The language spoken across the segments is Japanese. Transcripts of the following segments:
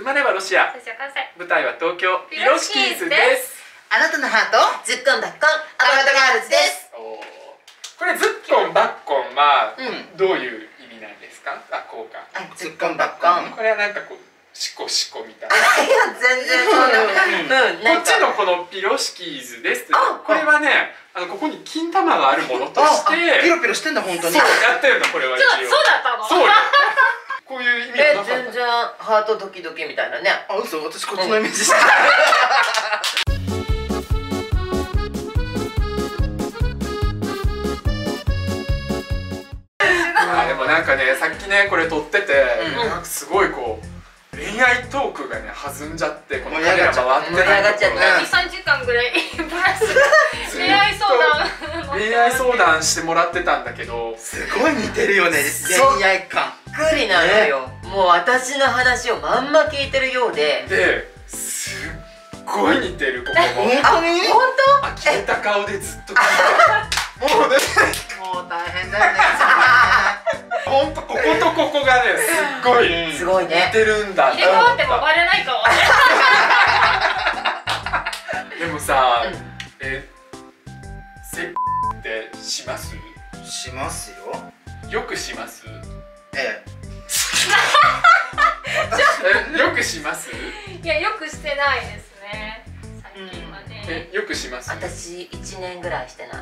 まればロシア。舞台は東京ピロシキーズです。 あなたのハートズッコンバッコンアバウトガールズです。 これズッコンバッコンはどういう意味なんですか？あ、効果。 ズッコンバッコン。 これはなんかこうシコシコみたいな。 いや全然そうな。 こっちのこのピロシキーズですって。これはね、ここに金玉があるものとしてピロピロしてんだ本当に。 そうやってるのこれは一応。 そうだったの？ そうよ。こういう意味はなかった。 全然ハートドキドキみたいなね。あ、嘘、私こっちのイメージした。 でもなんかね、さっきねこれ撮ってて、なんかすごいこう恋愛トークがね弾んじゃって、このカメラ回ってないところ 2、3時間ぐらいプラス恋愛相談してもらってたんだけど、 すごい似てるよね、恋愛感。そっくりなのよ。もう私の話をまんま聞いてるようで。 すっごい似てる、ここも。 本当に？本当？ 呆れた顔でずっと聞いてもうね、 もう大変だよね。 ほんとこことここがね、すごい似てるんだ。 入れ替わってもバレないかもね。 でもさ、セッってします？ しますよ。 よくします？ ええ。よくします？ いや、よくしてないですね、最近はね。 よくします？ 私1年ぐらいしてない。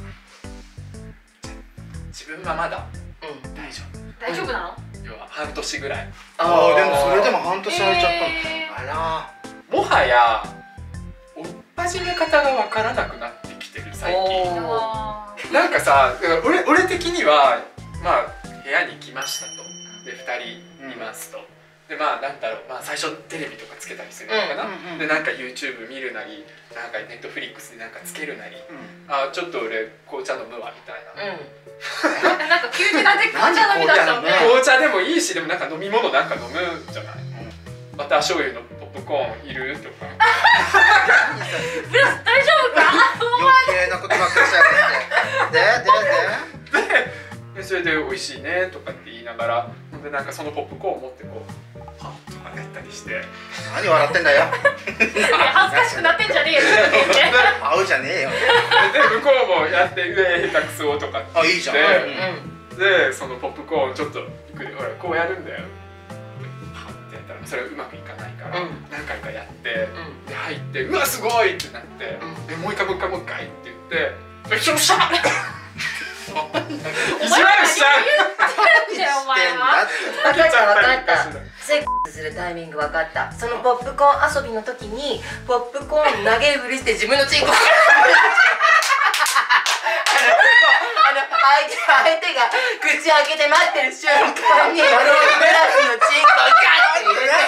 自分はまだ大丈夫。 大丈夫なの？ 要は半年ぐらい。 ああ、でもそれでも半年空いちゃったの。あら、もはや追っ始め方がわからなくなってきてる最近。なんかさ、俺的にはまあ部屋に来ましたと。で2人いますと。でまあなんだろう、まあ最初テレビとかつけたりするのかな。でなんか YouTube 見るなり、なんか Netflix でなんかつけるなり、あ、ちょっと俺紅茶飲むわみたいな。 なんか急になんで紅茶飲み出したのね。 紅茶でもいいし、でもなんか飲み物なんか飲むじゃない。バター醤油のポップコーンいるとか。 ブラス大丈夫か？ 余計なことばっかりしちゃうね。 でそれで美味しいねとかって言いながら、でなんかそのポップコーンを持ってこうパッとかやったりして。 何笑ってんだよ。 恥ずかしくなってんじゃねえよ。 合うじゃねえよ。 で向こうもやって上下手くそとかって。 あ、いいじゃん。 でそのポップコーンちょっとほらこうやるんだよ。パッてやったらそれはうまくいかないから、何回かやってで入って、うわすごいってなって、もう一回って言ってよっしゃ意地悪しちゃう。 お前は。 分かった分かった。セックスするタイミング分かった。そのポップコーン遊びの時にポップコーン投げるふりして自分のチンコ。相手が口開けて待ってる瞬間にブラシのチンコをガッて入れて、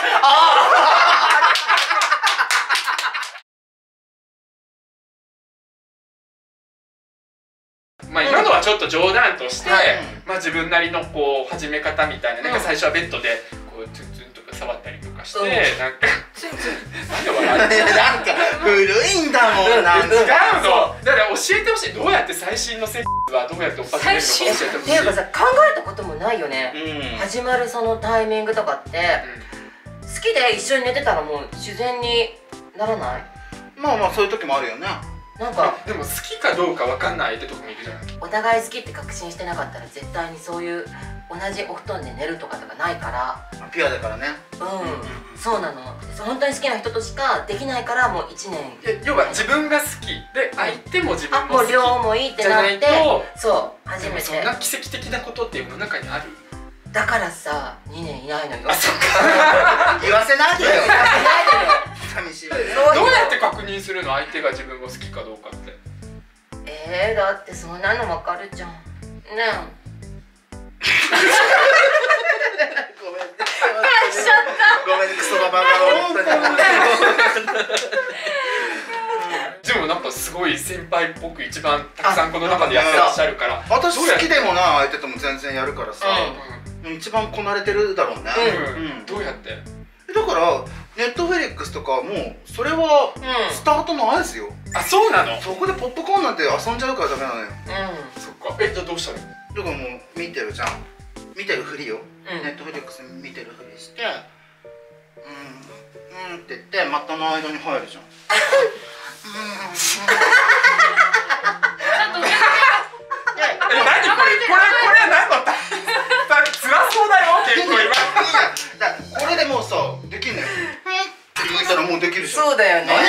まあ今のはちょっと冗談として、まあ自分なりのこう始め方みたいな、なんか最初はベッドでこうツンツンとか触ったりとかして、なんかなんで笑ってなんか古いんだもん。なんか違うの。だから教えてほしい。どうやって最新のセックスはどうやっておっぱめるのか教えてほしい。 っていうかさ、考えたこともないよね。始まるそのタイミングとかって好きで一緒に寝てたらもう自然にならない？まあまあそういう時もあるよね。なんかでも好きかどうかわかんない相手とかもいるじゃない。 お互い好きって確信してなかったら絶対にそういう同じお布団で寝るとかないから。ピュアだからね。そうなの。本当に好きな人としかできないから、もう1年。 要は自分が好きで相手も自分も好き。 もう両思いってなって、そう初めて。 そんな奇跡的なことって世の中にある？ だからさ、2年いないのよ。 あ、そっか。 言わせないでよ。言わせないでよ。寂しい。どうやって確認するの？相手が自分を好きかどうかって。 だってそんなのわかるじゃん。ねえ。ごめんね。 返しちゃった。 ごめんね、クソババが本当に。 でもなんかすごい先輩っぽく一番たくさんこの中でやってらっしゃるから。 私好きでもな、相手とも全然やるからさ。一番こなれてるだろうね。 どうやって？ だからネットフリックスとかもうそれはスタートの合図よ。 あ、そうなの？ そこでポップコーンなんて遊んじゃうからダメなのよ。 そっか。じゃあどうしたの？ だからもう見てるじゃん。見てるふりよ。ネットフリックス見てるふりして、 って言って股の間に入るじゃん。 何これは何の辛そうだよ結構今。 これでもうさできんのよ。って言ったらもうできるじゃん。 そうだよね。 何が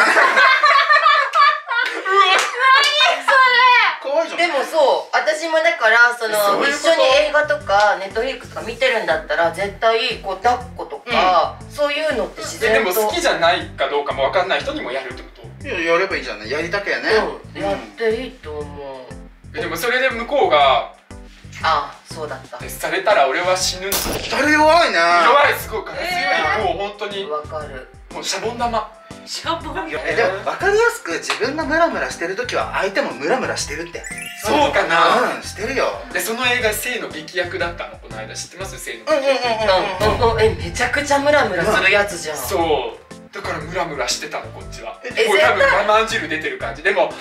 怖いじゃん。 でもそう、私もだからその一緒に映画とかネットフリックスとか見てるんだったら絶対こう抱っことかそういうのって自然と。 でも好きじゃないかどうかも分かんない人にもやるってこと？ いや、やればいいじゃんね。やりたけやね。 やっていいと思う。 でもそれで向こうがそうだった。 徹されたら俺は死ぬんだ。 誰弱いね。 弱い、すごい風強い。もう本当にわかる。 もうシャボン玉。 シャボン。 でも分かりやすく自分がムラムラしてる時は相手もムラムラしてるって。 そうかな。 してるよ。 でその映画性の劇薬だったのこの間。知ってます？性の劇薬。 めちゃくちゃムラムラするやつじゃん。 そうだからムラムラしてたのこっちは。もう多分我慢汁出てる感じ。でももう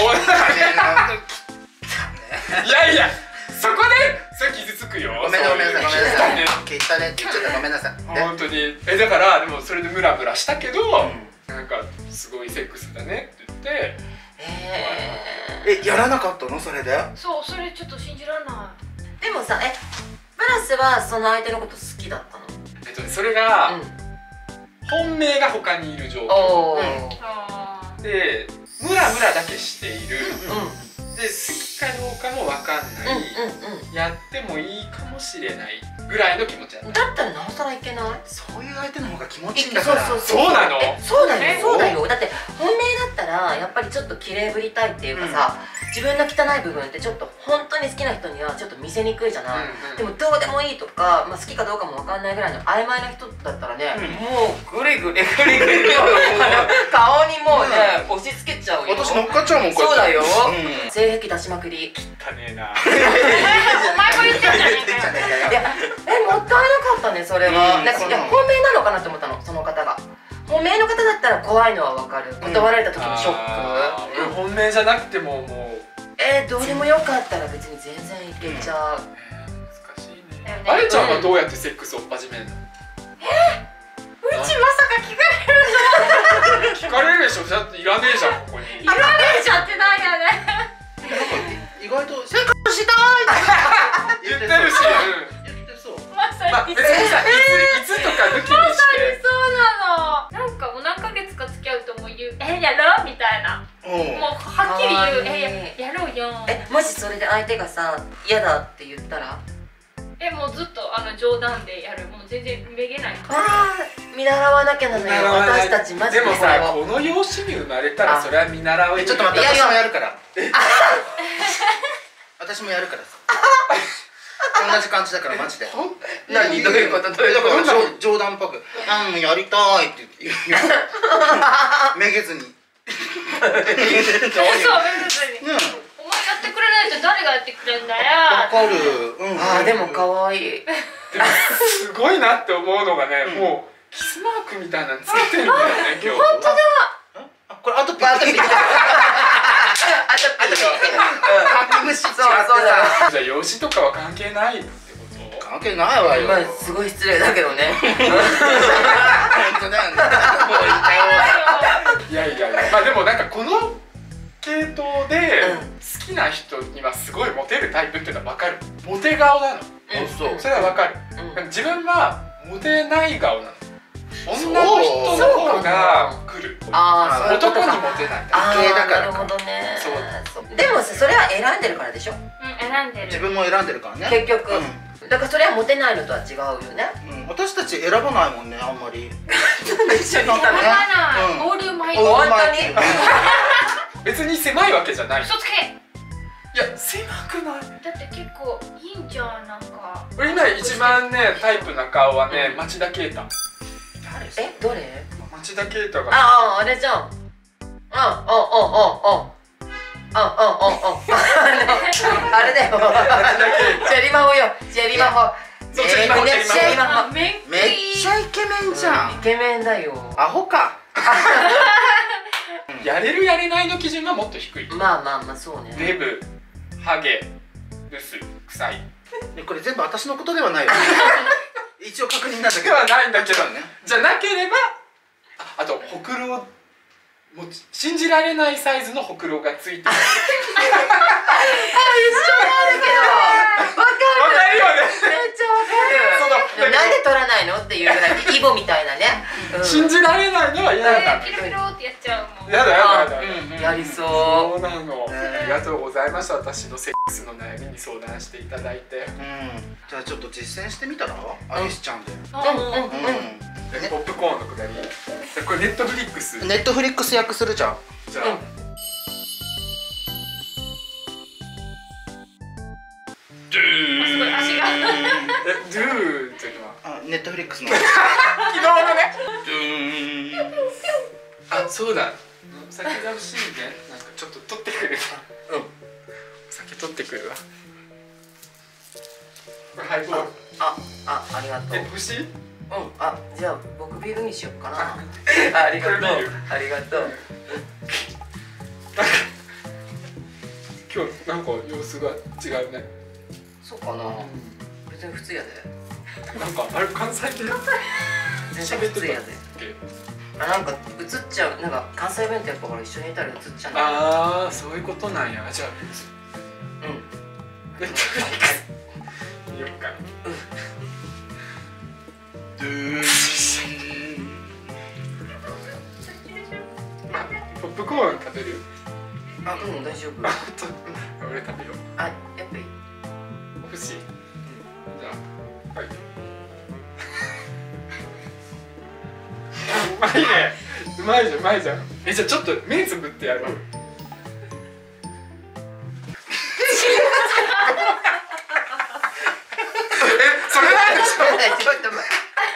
いやそこでそれ傷つくよ。 ごめんなさい聞いたねって言っちゃった。ごめんなさい。 本当にだからでもそれでムラムラしたけどなんかすごいセックスだねって言って。 やらなかったのそれで？ そうそれちょっと信じられない。 でもさブラスはその相手のこと好きだったの？ それが本命が他にいる状況でムラムラだけしている。で好きかどうかも分かんない、やってもいいかもしれないぐらいの気持ちだった。 だったらなおさらいけない？ そういう相手の方が気持ちいいんだから。 そうなの？ そうだよ。だって本命だったらやっぱりちょっと綺麗ぶりたいっていうかさ、自分の汚い部分ってちょっと本当に好きな人にはちょっと見せにくいじゃない。でもどうでもいいとか、好きかどうかも分かんないぐらいの曖昧な人だったらね、もうグリグリ顔にもうね押し付けちゃうよ。 私乗っかっちゃうもん。 そうだよ。性癖出しまくり。 汚ねえな。 お前も言ってんじゃねえかよ。 いやもったいなかったねそれは。なんか本命なのかなって思ったのその方が。本命の方だったら怖いのはわかる。断られた時のショック。 本命じゃなくてももうどうでもよかったら別に全然いけちゃう。 難しいね。あれちゃんはどうやってセックスを始めるの？ うちまさか聞かれる聞かれるでしょ。だっていらねえじゃんここに。 いらねえじゃんってなんやね。 意外とセックスしたい言ってるし。 言ってそう。 まさに別にさいつとか抜きにして。 そうなの。なんかもう何ヶ月か付き合うともう言うやろみたいな。もうはっきり言うやろうよ。 もしそれで相手がさ嫌だって言ったら？ もうずっと冗談でやる。もう全然めげない。 見習わなきゃなのよ私たちマジで。 でもさこの養子に生まれたらそれは見習う。 ちょっと待って、私もやるから。私もやるからさ。同じ感じだからマジで。 何どういうこと？ 冗談っぽくやりたいって言う。めげずに。 そうめげずに。お前やってくれないと誰がやってくれんだよ。 わかる。 でも可愛い。 でもすごいなって思うのがね、もうキスマークみたいなのつけてるんだよね今日。 本当だ。 これあとピッ。あとピッ。 そうだ。 じゃあ養子とかは関係ないってこと？ 関係ないわよ。 すごい失礼だけどね。 本当だよね。 いやでもなんかこの系統で好きな人にはすごいモテるタイプっていうのは分かる。モテ顔なの。それは分かる。自分はモテない顔なの。女の人の方が来る。男にモテない。 だから。なるほどね。でもそれは選んでるからでしょ。 選んでる。 自分も選んでるからね。 結局。だからそれはモテないのとは違うよね。 私たち選ばないもんねあんまり。 一緒にいたのね。 オールマイ。 本当に。 別に狭いわけじゃない。 嘘つけ。 いや狭くない。 だって結構いいんじゃんなんか。 俺今一番ねタイプな顔はね町田啓太。 どれ？ 町田啓太が。 あれじゃん。あれだよ。チェリマホよ。チェリマホ。 そうチェリマホ。 めっちゃイケメンじゃん。 イケメンだよ。 アホか。 やれるやれないの基準はもっと低い。 まあそうね。 デブ、ハゲ、ブス、臭い。 これ全部私のことではないよ。 一応確認なんだけど。 ではないんだけどね。 じゃなければ、あとほくろ、もう信じられないサイズのほくろがついてる。 一緒なんだけど。わかるよね。 めっちゃわかる。なんで取らないのっていうぐらいイボみたいなね。 信じられないのは嫌だ。 ピロピロってやっちゃうもん。 やだやだ。 やりそう。 そうなの。ありがとうございました。私のセックスの悩みに相談していただいて。 じゃあちょっと実践してみたら、アリスちゃんで。 ポップコーンのくだり。これネットフリックス。 ネットフリックス訳するじゃん。 じゃあ。 すごい足が。 ドゥーっていうのは。 ネットフリックスの。 昨日のね。あ、そうだ。お酒が欲しいね。なんかちょっと取ってくるわ。お酒取ってくるわ。これハイボール。 ありがとう。 欲しい？ じゃあ僕ビールにしようかな。ありがとう。ありがとう。 今日なんか様子が違うね。 そうかな。別に普通やで。 なんかあれ関西弁？ 全然普通やで。なんか映っちゃう。なんか関西弁ってやっぱほら一緒にいたら映っちゃう。 ああ、そういうことなんや。じゃあ。ネットフリックス。よっか。ポップコーン食べる？ 大丈夫。 俺食べよう。 やっぱり欲しい。じゃあ、はい。うまいね。うまいじゃん、うまいじゃん。じゃあちょっと目つぶってやろう。それなんでしょ？ ちょっと待って。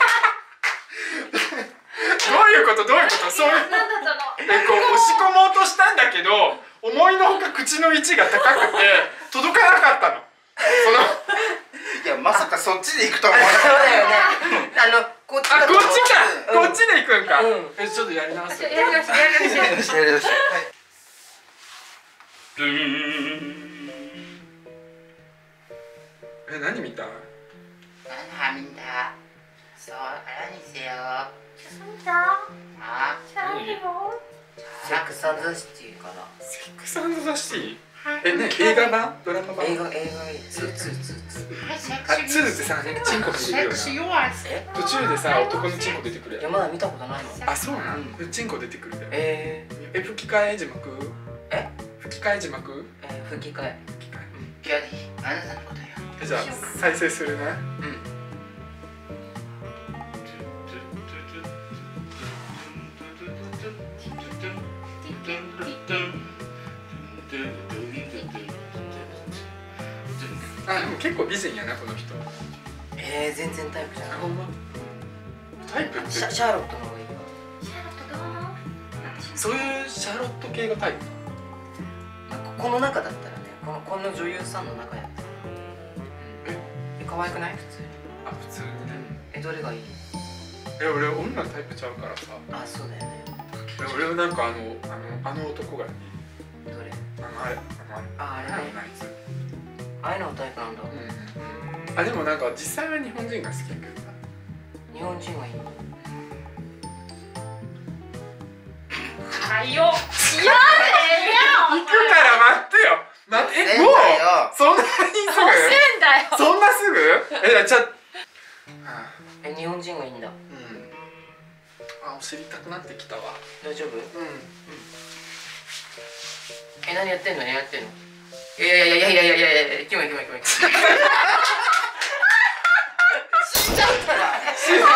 どういうこと？そういう。こう押し込もうとしたんだけど、思いのほか口の位置が高くて届かなかったの。 いや、まさかそっちで行くとは思わなかった。 そうだよね。こっちか。 こっちで行くんか。ちょっとやり直す。 やり直し。 何見た？ 見た。そう、あらにせよ。セックス&ザ・シティかな。 セックス&ザ・シティ？映画版？ドラマ版？ 映画2 ってさ、チンコ出てくるよな。途中でさ、男のチンコ出てくる。 まだ見たことないの。 あ、そうなん？チンコ出てくるよ。吹き替え字幕？吹き替え字幕？ 吹き替え。 キャディ、あなたのことよ。 じゃあ再生するね。でも結構美人やなこの人。 全然タイプじゃない。 タイプって？ シャーロットの方がいいわ。 そういうシャーロット系がタイプ？ この中だったらね、この女優さんの中やったら可愛くない？普通に。 普通にね。 どれがいい？ 俺女のタイプちゃうからさ。 そうだよね。 俺はなんかあの男がいい。 どれ？ あれね。 ああいうのタイプなんだ。 でもなんか実際は日本人が好きやけどな。 日本人がいいの？ はいよ。 行くから待ってよ。もうそんなにすぐ？そんなすぐ？じゃあ日本人がいいんだ。 知りたくなってきたわ。 大丈夫？何やってんの？いやキモい。死んじゃったら。 死ぬから。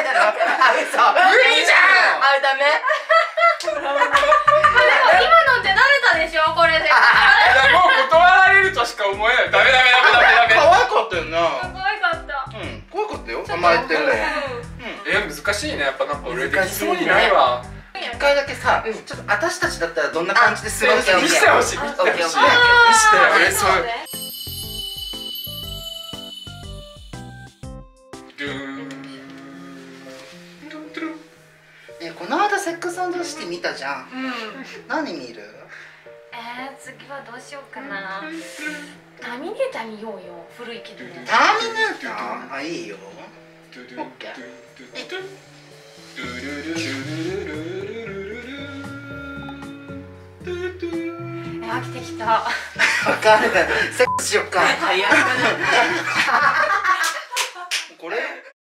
ダメだ。 無理じゃん。 ダメ。 今のって慣れたでしょこれで。 もう断られるとしか思えない。ダメ。 可愛かったよな。 可愛かった。 可愛かったよ。甘えてるの。 難しいね。やっぱなんか俺できそうにないわ。 一回だけさ、ちょっと私たちだったらどんな感じで過ごすの？ 見せてほしい。俺そう。 この間セックス&シティ見たじゃん。何見る？ 次はどうしようかな。ターミネーター見ようよ。古いけどね。 ターミネーター？いいよ。 飽きてきた。わかる。セックスしよっか。 早くこれ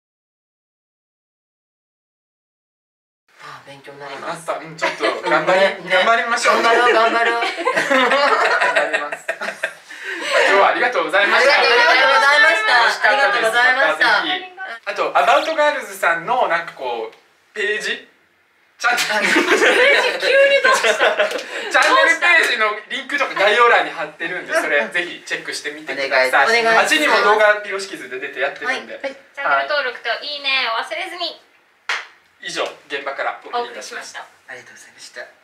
勉強になります。 ちょっと頑張りましょう。 頑張ろう。 頑張ります。今日はありがとうございました。 ありがとうございました。 あとアバウトガールズさんのなんかこうページ、チャンネルページのリンクとか概要欄に貼ってるんで、それぜひチェックしてみてください。8にも動画ピロシキズで出てやってるんで、 チャンネル登録といいねを忘れずに。 以上現場からお送りいたしました。 ありがとうございました。